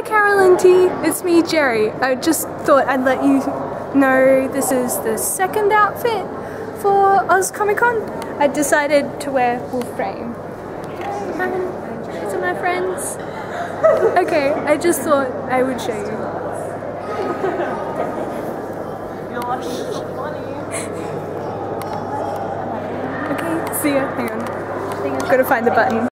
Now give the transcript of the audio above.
KarolaTea, it's me, Jerry. I just thought I'd let you know this is the second outfit for Oz Comic Con. I decided to wear full frame. These are my friends. Okay, I just thought I would show you. You're so funny. Okay, see ya. Hang on. Gotta find the button.